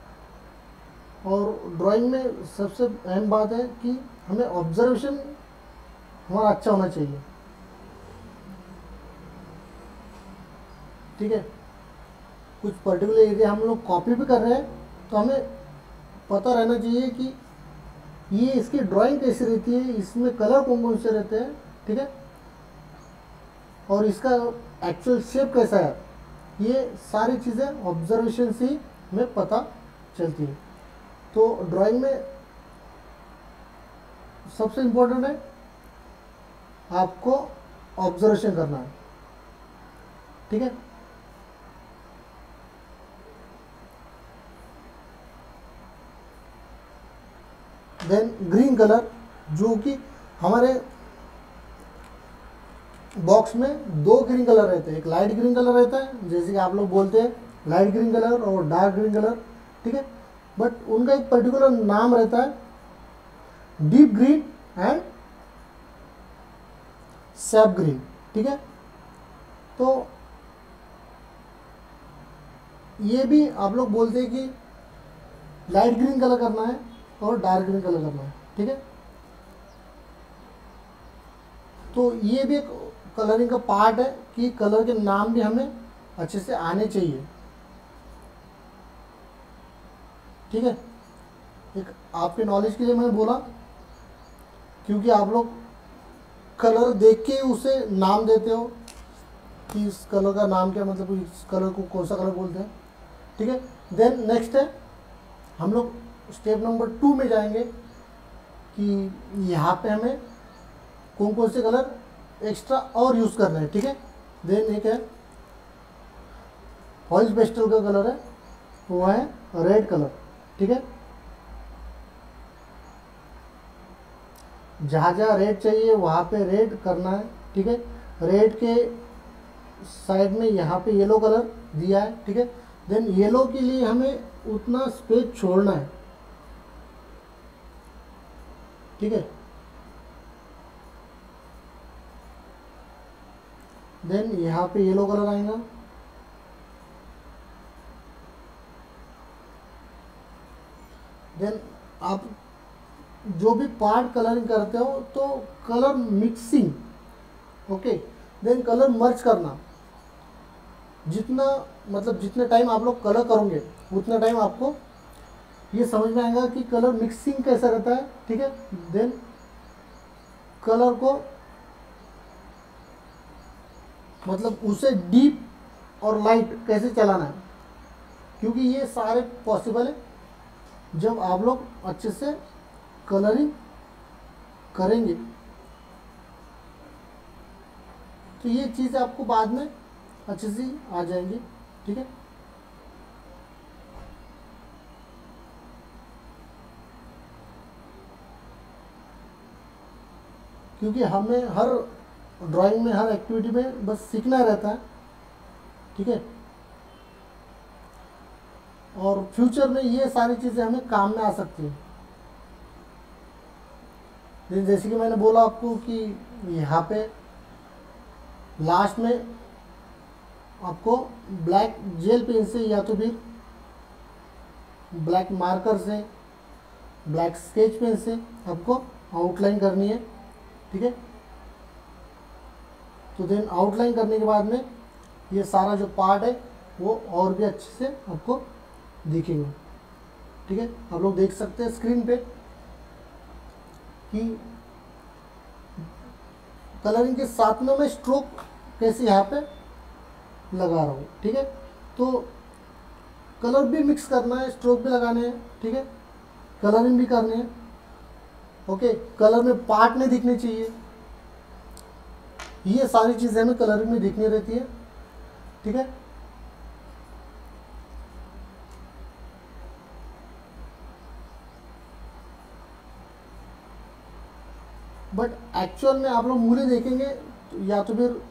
और ड्राइंग में सबसे अहम बात है कि हमें ऑब्जर्वेशन हमारा अच्छा होना चाहिए, ठीक है। कुछ पर्टिकुलर एरिया हम लोग कॉपी भी कर रहे हैं तो हमें पता रहना चाहिए कि ये इसकी ड्राइंग कैसी रहती है, इसमें कलर कौन कौन से रहते हैं, ठीक है, और इसका एक्चुअल शेप कैसा है। ये सारी चीज़ें ऑब्जर्वेशन से ही हमें पता चलती है। तो ड्राइंग में सबसे इम्पोर्टेंट है आपको ऑब्जर्वेशन करना है, ठीक है। देन ग्रीन कलर, जो कि हमारे बॉक्स में दो ग्रीन कलर रहते हैं, एक लाइट ग्रीन कलर रहता है जैसे कि आप लोग बोलते हैं लाइट ग्रीन कलर और डार्क ग्रीन कलर, ठीक है। बट उनका एक पर्टिकुलर नाम रहता है, deep green and sap green, ठीक है। तो ये भी आप लोग बोलते हैं कि लाइट ग्रीन कलर करना है और डार्क ग्रीन कलर करना है, ठीक है। तो ये भी एक कलरिंग का पार्ट है कि कलर के नाम भी हमें अच्छे से आने चाहिए, ठीक है। एक आपके नॉलेज के लिए मैंने बोला, क्योंकि आप लोग कलर देख के उसे नाम देते हो कि इस कलर का नाम क्या, मतलब इस कलर को कौन सा कलर बोलते हैं, ठीक है। देन नेक्स्ट है हम लोग स्टेप नंबर 2 में जाएंगे कि यहाँ पे हमें कौन कौन से कलर एक्स्ट्रा और यूज़ करना है, ठीक है। देन एक है ऑयल पेस्टल का कलर है, वो है रेड कलर, ठीक है। जहाँ जहाँ रेड चाहिए वहाँ पे रेड करना है, ठीक है। रेड के साइड में यहाँ पे येलो कलर दिया है, ठीक है। देन येलो के लिए हमें उतना स्पेस छोड़ना है, ठीक है। देन यहाँ पे येलो कलर आएगा, देन आप जो भी पार्ट कलरिंग करते हो तो colour mixing, okay. Then colour merge करना, जितना मतलब जितने टाइम आप लोग कलर करोगे उतना टाइम आपको ये समझ में आएगा कि कलर मिक्सिंग कैसा रहता है, ठीक है। देन कलर को मतलब उसे डीप और लाइट कैसे चलाना है, क्योंकि ये सारे पॉसिबल है जब आप लोग अच्छे से कलरिंग करेंगे। तो ये चीज़ आपको बाद में अच्छे से आ जाएंगी, ठीक है। क्योंकि हमें हर ड्राइंग में, हर एक्टिविटी में बस सीखना रहता है, ठीक है। और फ्यूचर में ये सारी चीज़ें हमें काम में आ सकती हैं। जैसे कि मैंने बोला आपको कि यहाँ पे लास्ट में आपको ब्लैक जेल पेन से या तो फिर ब्लैक मार्कर से, ब्लैक स्केच पेन से आपको आउटलाइन करनी है, ठीक है। तो देन आउटलाइन करने के बाद में ये सारा जो पार्ट है वो और भी अच्छे से आपको दिखेंगे, ठीक है। आप लोग देख सकते हैं स्क्रीन पे कि कलरिंग के साथ में मैं स्ट्रोक कैसे यहाँ पे लगा रहा हूँ, ठीक है। तो कलर भी मिक्स करना है, स्ट्रोक भी लगाने हैं, ठीक है, कलरिंग भी करनी है, ओके। कलर में पार्ट नहीं दिखने चाहिए, ये सारी चीज़ें हमें कलरिंग में दिखनी रहती है, ठीक है। बट एक्चुअल में आप लोग मूली देखेंगे या तो फिर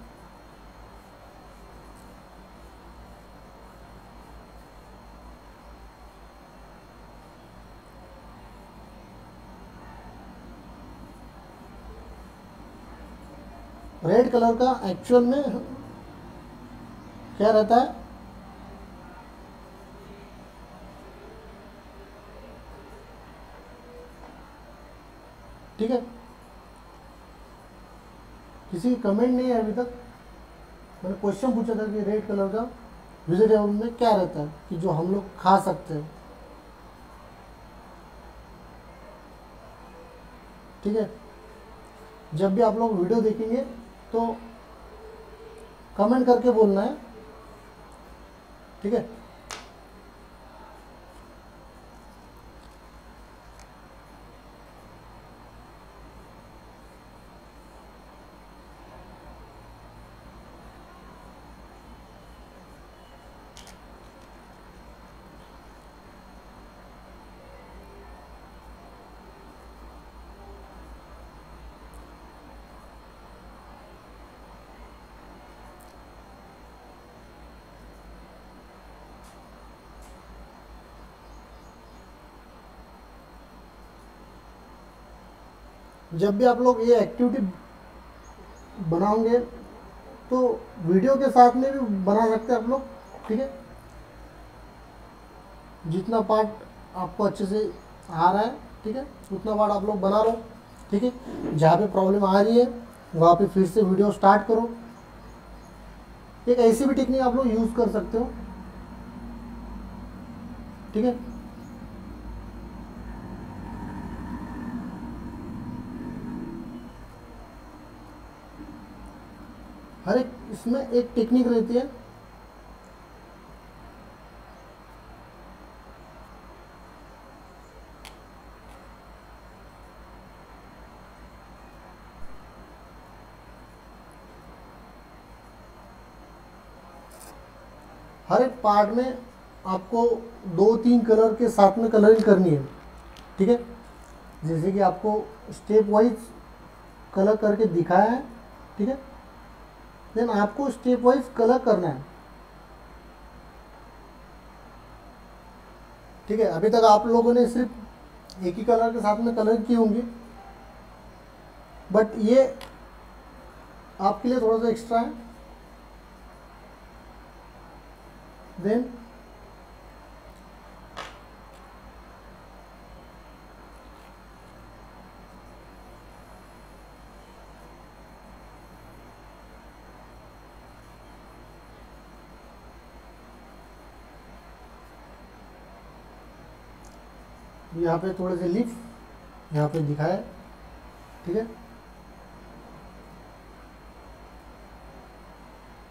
रेड कलर का एक्चुअल में क्या रहता है, ठीक है। किसी की कमेंट नहीं है अभी तक। मैंने क्वेश्चन पूछा था कि रेड कलर का वेजिटेबल में क्या रहता है कि जो हम लोग खा सकते हैं, ठीक है। जब भी आप लोग वीडियो देखेंगे तो कमेंट करके बोलना है, ठीक है। जब भी आप लोग ये एक्टिविटी बनाओगे तो वीडियो के साथ में भी बना सकते हैं आप लोग, ठीक है। जितना पार्ट आपको अच्छे से आ रहा है, ठीक है, उतना पार्ट आप लोग बना लो, ठीक है। जहाँ पे प्रॉब्लम आ रही है वहाँ पे फिर से वीडियो स्टार्ट करो। एक ऐसी भी टेक्निक आप लोग यूज़ कर सकते हो, ठीक है। हर एक इसमें एक टेक्निक रहती है, हर एक पार्ट में आपको 2-3 कलर के साथ में कलरिंग करनी है, ठीक है। जैसे कि आपको स्टेप वाइज कलर करके दिखाया है, ठीक है। देन आपको स्टेप वाइज कलर करना है, ठीक है। अभी तक आप लोगों ने सिर्फ एक ही कलर के साथ में कलर की होंगी, बट ये आपके लिए थोड़ा सा एक्स्ट्रा है। देन यहाँ पे थोड़े से लीफ यहाँ पे दिखाया है, ठीक है।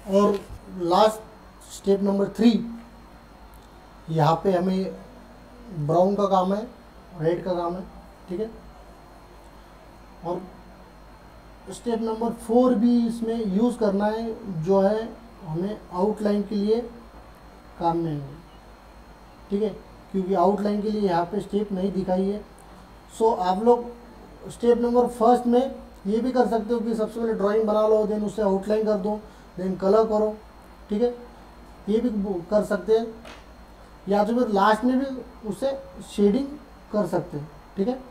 और लास्ट स्टेप नंबर 3, यहाँ पे हमें ब्राउन का काम है, रेड का काम है, ठीक है। और स्टेप नंबर 4 भी इसमें यूज़ करना है, जो है हमें आउटलाइन के लिए काम में है, ठीक है, क्योंकि आउटलाइन के लिए यहाँ पे स्टेप नहीं दिखाई है। सो आप लोग स्टेप नंबर 1 में ये भी कर सकते हो कि सबसे पहले ड्राइंग बना लो, देन उसे आउटलाइन कर दो, देन कलर करो, ठीक है, ये भी कर सकते हैं, या तो फिर लास्ट में भी उसे शेडिंग कर सकते हैं, ठीक है।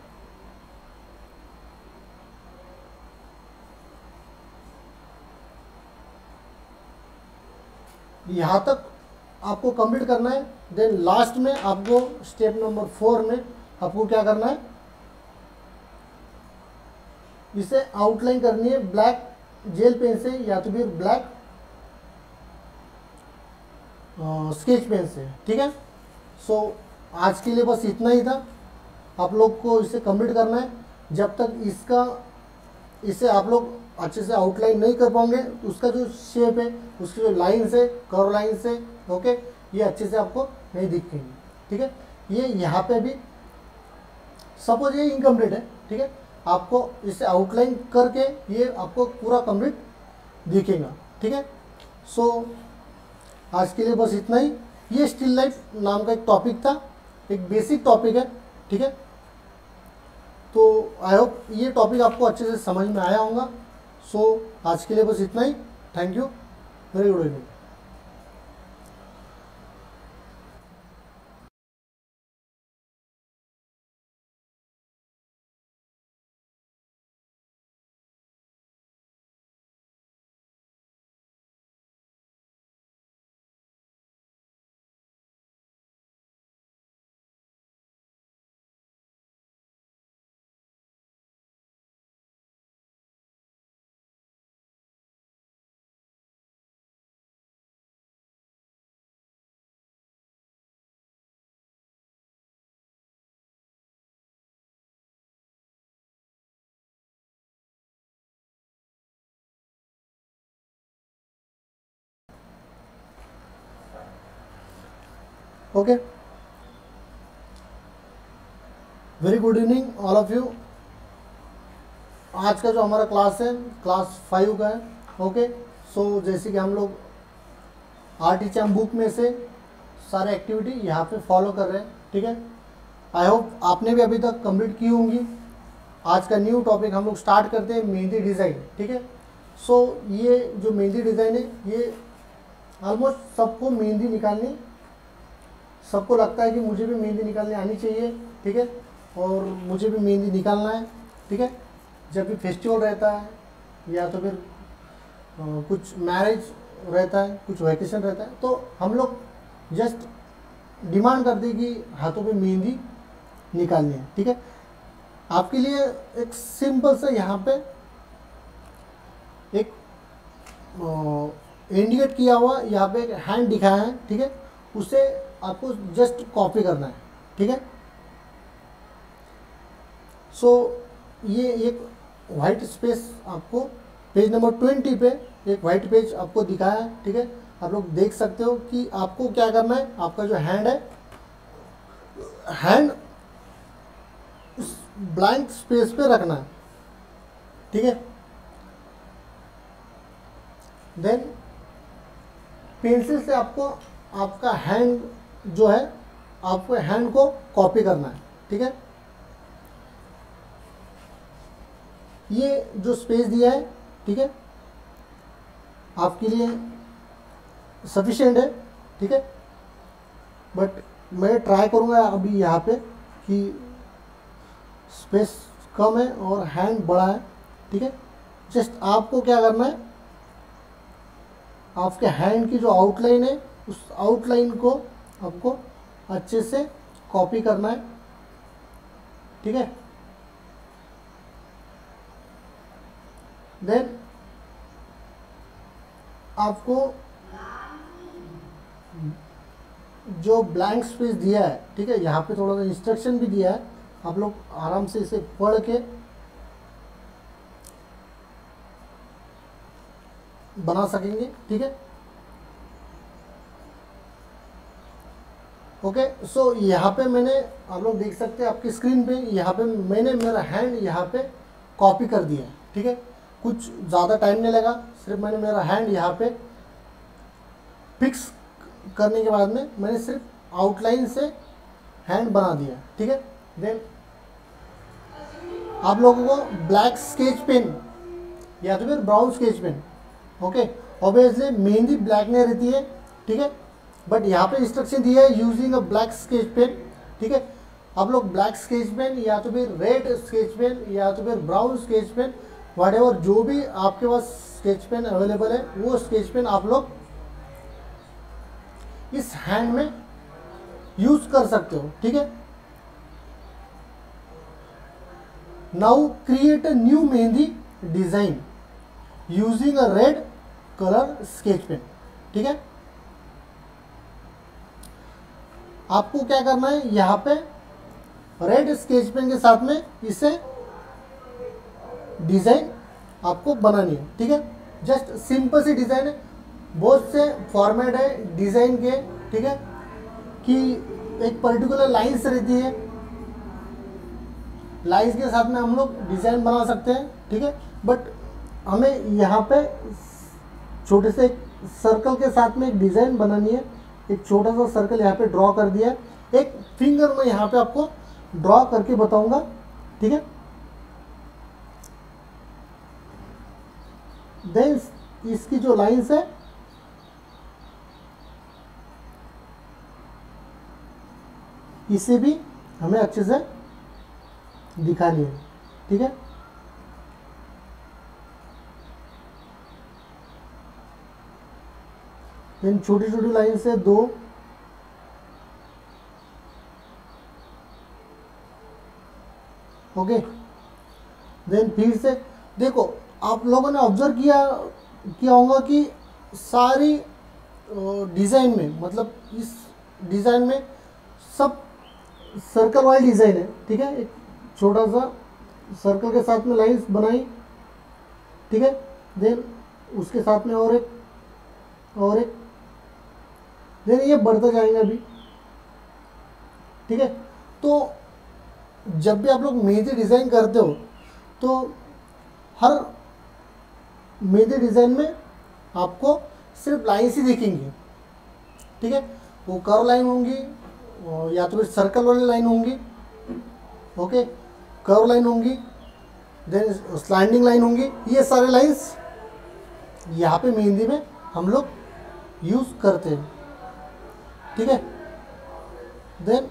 यहाँ तक आपको कंप्लीट करना है। देन लास्ट में आपको स्टेप नंबर 4 में आपको क्या करना है, इसे आउटलाइन करनी है ब्लैक जेल पेन से या तो फिर ब्लैक स्केच पेन से, ठीक है। सो आज के लिए बस इतना ही था। आप लोग को इसे कंप्लीट करना है। जब तक इसे आप लोग अच्छे से आउटलाइन नहीं कर पाओगे तो उसका जो शेप है, उसकी जो लाइन्स है, कर्व लाइन्स है, ओके, ये अच्छे से आपको नहीं दिखेंगे, ठीक है। ये यहाँ पे भी सपोज ये इनकम्प्लीट है, ठीक है, आपको इसे आउटलाइन करके ये आपको पूरा कंप्लीट दिखेगा, ठीक है। सो आज के लिए बस इतना ही। ये स्टिल लाइफ नाम का एक टॉपिक था, एक बेसिक टॉपिक है, ठीक है। तो आई होप ये टॉपिक आपको अच्छे से समझ में आया होगा। सो आज के लिए बस इतना ही। Thank you, very good evening. Okay, very good evening all of you. आज का जो हमारा क्लास है, क्लास 5 का है, ओके। सो जैसे कि हम लोग आर्टिचैम बुक में से सारे एक्टिविटी यहाँ पे फॉलो कर रहे हैं, ठीक है। आई होप आपने भी अभी तक कंप्लीट की होंगी। आज का न्यू टॉपिक हम लोग स्टार्ट करते हैं, मेहंदी डिज़ाइन, ठीक है। सो ये जो मेहंदी डिज़ाइन है, ये ऑलमोस्ट सबको मेहंदी निकालनी, सबको लगता है कि मुझे भी मेहंदी निकालनी आनी चाहिए, ठीक है, और मुझे भी मेहंदी निकालना है, ठीक है। जब भी फेस्टिवल रहता है या तो फिर कुछ मैरिज रहता है, कुछ वैकेशन रहता है, तो हम लोग जस्ट डिमांड करते हैं कि हाथों पे मेहंदी निकालनी है, ठीक है। आपके लिए एक सिंपल सा यहाँ पे एक इंडिकेट किया हुआ यहाँ पे एक हैंड दिखाया है, ठीक है, उसे आपको जस्ट कॉपी करना है, ठीक है। सो ये एक वाइट स्पेस आपको पेज नंबर 20 पे एक वाइट पेज आपको दिखाया है, ठीक है। आप लोग देख सकते हो कि आपको क्या करना है, आपका जो हैंड है, हैंड उस ब्लैंक स्पेस पे रखना है, ठीक है। देन पेंसिल से आपको आपका हैंड जो है, आपको हैंड को कॉपी करना है, ठीक है। ये जो स्पेस दिया है, ठीक है, आपके लिए सफिशिएंट है, ठीक है। बट मैं ट्राई करूँगा अभी यहाँ पे कि स्पेस कम है और हैंड बड़ा है, ठीक है। जस्ट आपको क्या करना है, आपके हैंड की जो आउटलाइन है, उस आउटलाइन को आपको अच्छे से कॉपी करना है, ठीक है। देन आपको जो ब्लैंक स्पेस दिया है, ठीक है, यहाँ पे थोड़ा सा इंस्ट्रक्शन भी दिया है, आप लोग आराम से इसे पढ़ के बना सकेंगे। ठीक है, ओके। सो यहाँ पे मैंने, आप लोग देख सकते हैं आपकी स्क्रीन पे, यहाँ पे मैंने मेरा हैंड यहाँ पे कॉपी कर दिया है। ठीक है, कुछ ज़्यादा टाइम नहीं लगा, सिर्फ मैंने मेरा हैंड यहाँ पे फिक्स करने के बाद में मैंने सिर्फ आउटलाइन से हैंड बना दिया। ठीक है, देन आप लोगों को ब्लैक स्केच पेन या तो फिर brown sketch pen, okay. Obviously मेहंदी ब्लैक नहीं रहती है, ठीक है, बट यहाँ पे इंस्ट्रक्शन दिया है using a black sketch pen. ठीक है, आप लोग ब्लैक स्केच पेन या तो फिर रेड स्केच पेन या तो फिर ब्राउन स्केच पेन, व्हाटएवर जो भी आपके पास स्केच पेन अवेलेबल है वो स्केच पेन आप लोग इस हैंड में यूज कर सकते हो। ठीक है, now create a new mehndi design using a red colour sketch pen. ठीक है, आपको क्या करना है, यहाँ पे रेड स्केच पेन के साथ में इसे डिजाइन आपको बनानी है। ठीक है, जस्ट सिंपल सी डिजाइन है, बहुत से फॉर्मेट है डिजाइन के। ठीक है, कि एक पर्टिकुलर लाइंस रहती है, लाइंस के साथ में हम लोग डिजाइन बना सकते हैं। ठीक है, बट हमें यहाँ पे छोटे से सर्कल के साथ में एक डिजाइन बनानी है। एक छोटा सा सर्कल यहाँ पे ड्रॉ कर दिया है, एक फिंगर मैं यहाँ पे आपको ड्रॉ करके बताऊंगा। ठीक है, देन इसकी जो लाइंस है इसे भी हमें अच्छे से दिखानी है। ठीक है, इन छोटी छोटी लाइन से दो, ओके। देन फिर से देखो, आप लोगों ने ऑब्जर्व किया होगा कि सारी डिज़ाइन में, मतलब इस डिज़ाइन में सब सर्कल वाली डिज़ाइन है। ठीक है, एक छोटा सा सर्कल के साथ में लाइंस बनाई। ठीक है, देन उसके साथ में और एक देन ये बढ़ता जाएगा अभी। ठीक है, तो जब भी आप लोग मेहंदी डिज़ाइन करते हो तो हर मेहंदी डिज़ाइन में आपको सिर्फ लाइन्स ही दिखेंगी। ठीक है, वो कर्व लाइन होंगी या तो फिर सर्कल वाली लाइन होंगी, ओके, कर्व लाइन होंगी, देन स्लाइडिंग लाइन होंगी। ये सारे लाइन्स यहाँ पे मेहंदी में हम लोग यूज़ करते हैं। ठीक है, देन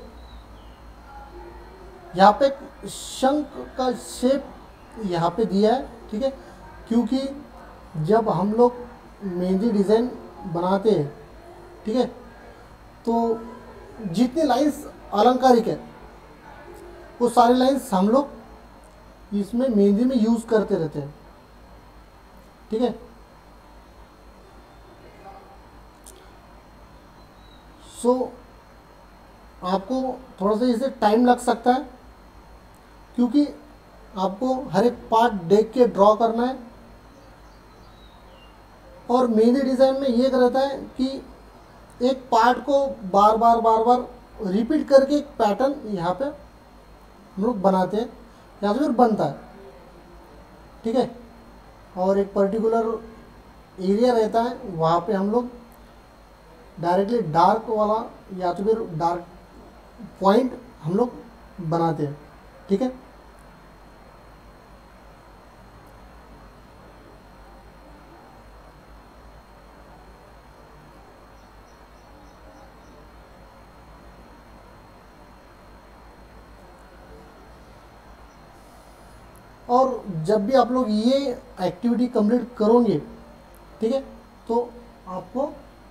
यहाँ पे शंख का शेप यहाँ पे दिया है। ठीक है, क्योंकि जब हम लोग मेहंदी डिज़ाइन बनाते हैं, ठीक है, तो जितनी लाइंस अलंकारिक है वो सारी लाइंस हम लोग इसमें मेहंदी में यूज़ करते रहते हैं। ठीक है, सो आपको थोड़ा सा इसे टाइम लग सकता है, क्योंकि आपको हर एक पार्ट देख के ड्रॉ करना है। और मेहंदी डिज़ाइन में ये रहता है कि एक पार्ट को बार बार रिपीट करके एक पैटर्न यहाँ पे हम लोग बनाते हैं या तो फिर बनता है। ठीक है, और एक पर्टिकुलर एरिया रहता है, वहाँ पे हम लोग डायरेक्टली डार्क वाला या तो फिर डार्क पॉइंट हम लोग बनाते हैं। ठीक है, और जब भी आप लोग ये एक्टिविटी कंप्लीट करोगे, ठीक है, तो आपको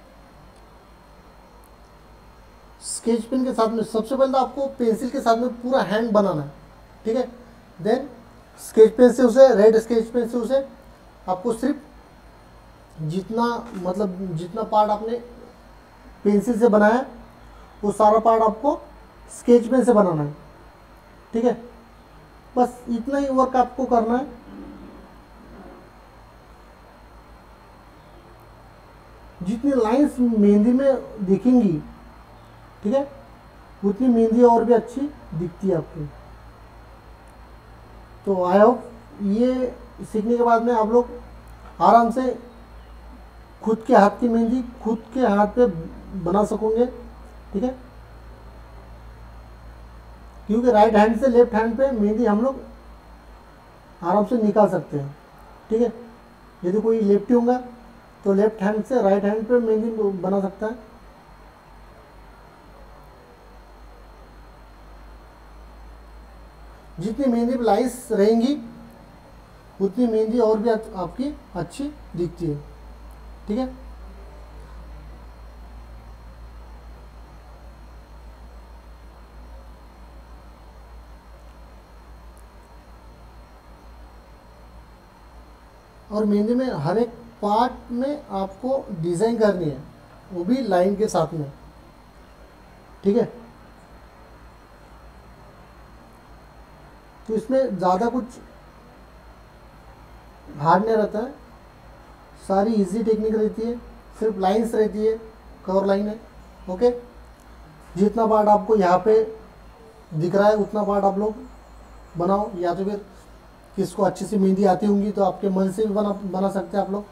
स्केच पेन के साथ में सबसे पहले तो आपको पेंसिल के साथ में पूरा हैंड बनाना है। ठीक है, देन स्केच पेन से उसे, रेड स्केच पेन से उसे आपको सिर्फ जितना पार्ट आपने पेंसिल से बनाया वो सारा पार्ट आपको स्केच पेन से बनाना है। ठीक है, बस इतना ही वर्क आपको करना है। जितनी लाइंस मेहंदी में दिखेंगी, ठीक है, उतनी मेहंदी और भी अच्छी दिखती है आपकी। तो आई होप ये सीखने के बाद में आप लोग आराम से खुद के हाथ की मेहंदी खुद के हाथ पे बना सकोगे, ठीक है, क्योंकि राइट हैंड से लेफ्ट हैंड पे मेहंदी हम लोग आराम से निकाल सकते हैं, ठीक है। यदि कोई लेफ्टी होगा तो लेफ्ट हैंड से राइट हैंड पे मेहंदी बना सकता है। जितनी मेहंदी लाइस रहेंगी उतनी मेहंदी और भी आपकी अच्छी दिखती है, ठीक है। और मेहंदी में हर एक पार्ट में आपको डिज़ाइन करनी है, वो भी लाइन के साथ में, ठीक है। तो इसमें ज़्यादा कुछ हार्ड नहीं रहता है, सारी इजी टेक्निक रहती है, सिर्फ लाइंस रहती है, कर्व लाइन है, ओके। जितना पार्ट आपको यहाँ पे दिख रहा है उतना पार्ट आप लोग बनाओ, या तो फिर किसको अच्छी सी मेहंदी आती होंगी तो आपके मन से भी बना सकते हैं आप लोग,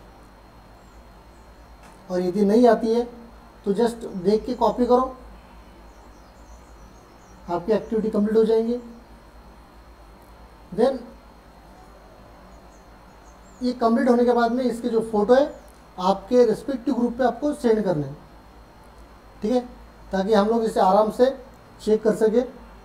और यदि नहीं आती है तो जस्ट देख के कॉपी करो, आपकी एक्टिविटी कंप्लीट हो जाएंगी। देन ये कंप्लीट होने के बाद में इसके जो फोटो है आपके रिस्पेक्टिव ग्रुप पे आपको सेंड करने हैं, ठीक है, ताकि हम लोग इसे आराम से चेक कर सके।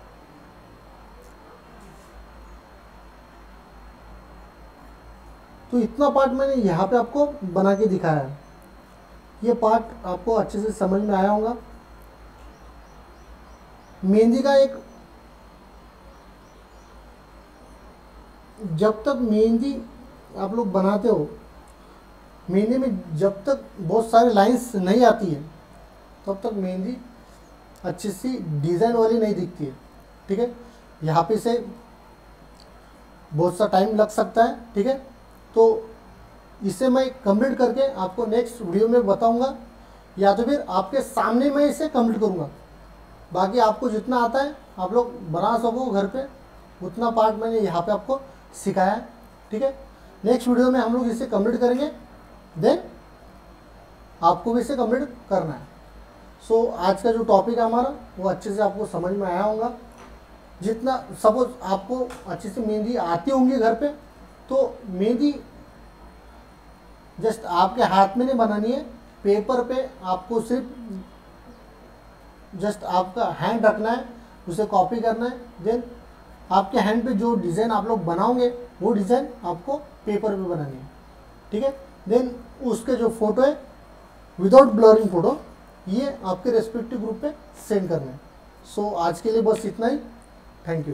तो इतना पार्ट मैंने यहाँ पे आपको बना के दिखाया है, ये पार्ट आपको अच्छे से समझ में आया होगा। मेहंदी का एक, जब तक मेहंदी आप लोग बनाते हो, मेहंदी में जब तक बहुत सारी लाइंस नहीं आती है तब तक मेहंदी अच्छी सी डिज़ाइन वाली नहीं दिखती है, ठीक है। यहाँ पे से बहुत सा टाइम लग सकता है, ठीक है। तो इसे मैं कंप्लीट करके आपको नेक्स्ट वीडियो में बताऊंगा, या तो फिर आपके सामने मैं इसे कंप्लीट करूंगा। बाकी आपको जितना आता है आप लोग बना सको घर पे, उतना पार्ट मैंने यहाँ पे आपको सिखाया है, ठीक है। नेक्स्ट वीडियो में हम लोग इसे कंप्लीट करेंगे, देन आपको भी इसे कंप्लीट करना है। सो आज का जो टॉपिक है हमारा वो अच्छे से आपको समझ में आया होगा। जितना सपोज आपको अच्छी से मेहंदी आती होंगी घर पे, तो मेहंदी जस्ट आपके हाथ में नहीं बनानी है, पेपर पे आपको सिर्फ जस्ट आपका हैंड रखना है, उसे कॉपी करना है। देन आपके हैंड पे जो डिज़ाइन आप लोग बनाओगे वो डिज़ाइन आपको पेपर पे बनानी है, ठीक है। देन उसके जो फोटो है विदाउट ब्लरिंग फोटो, ये आपके रेस्पेक्टिव ग्रुप पे सेंड करना है। सो आज के लिए बस इतना ही, थैंक यू।